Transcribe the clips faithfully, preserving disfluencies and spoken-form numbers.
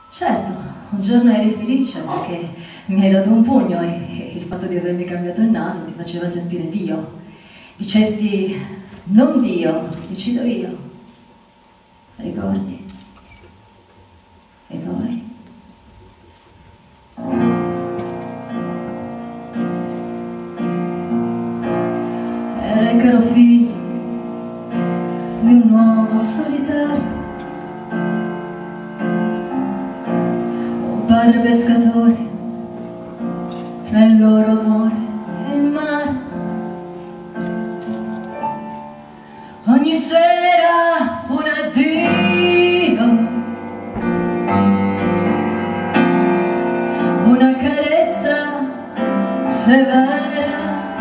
Certo, un giorno eri felice perché mi hai dato un pugno e, e il fatto di avermi cambiato il naso ti faceva sentire Dio. Dicesti, non Dio, decido io. Ricordi? E poi? Era il caro figlio di un uomo solitario, un padre pescatore, tra il loro amore e il mare. Ogni sera un addio, una carezza severa.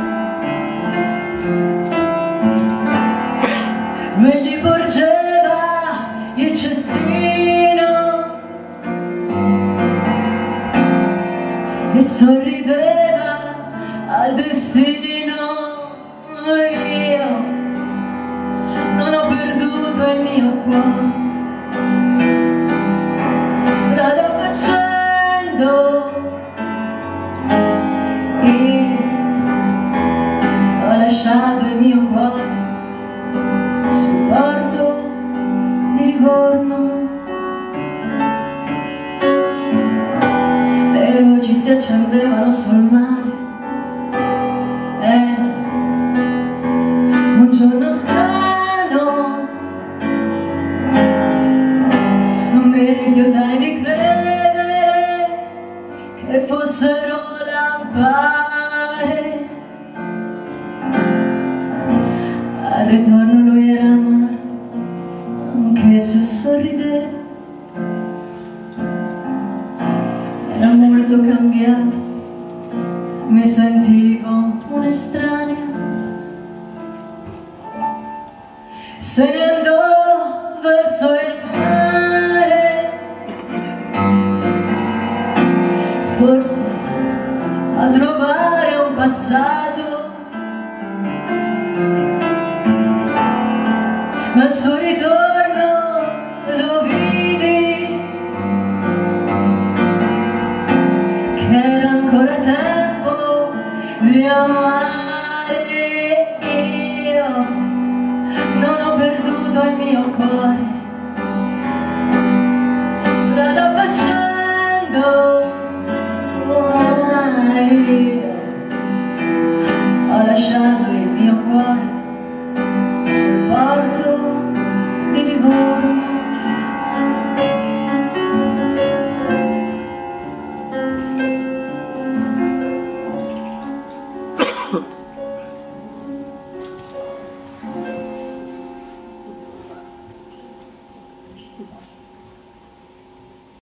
Lui gli porgeva il cestino e sorrideva al destino. Io non ho perduto il mio cuore, strada facendo. Io ho lasciato il mio cuore sul porto di Livorno. Le luci si accendevano sul mare. Era un giorno strano, non mi rifiutai di credere che fossero lampare. Al ritorno lui era amaro, anche se sorrideva. Era molto cambiato, mi sentivo un'estranea. Se ne andò verso il mare, forse a trovare un passato. Ma al suo ritorno lo vidi che era ancora tempo di amare. Io non ho perduto il mio cuore, strada facendo. Io ho lasciato il mio cuore sul porto di Livorno.